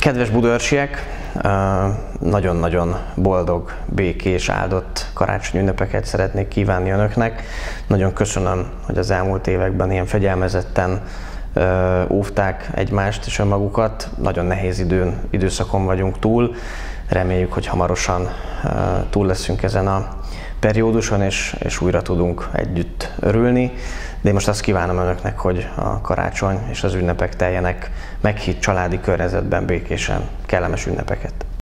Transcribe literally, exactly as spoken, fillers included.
Kedves budaörsiek, nagyon-nagyon boldog, békés, áldott karácsonyi ünnepeket szeretnék kívánni önöknek. Nagyon köszönöm, hogy az elmúlt években ilyen fegyelmezetten óvták egymást és önmagukat. Nagyon nehéz időn, időszakon vagyunk túl. Reméljük, hogy hamarosan túl leszünk ezen a perióduson, és, és újra tudunk együtt örülni. De én most azt kívánom önöknek, hogy a karácsony és az ünnepek teljenek meghitt családi környezetben békésen. Kellemes ünnepeket!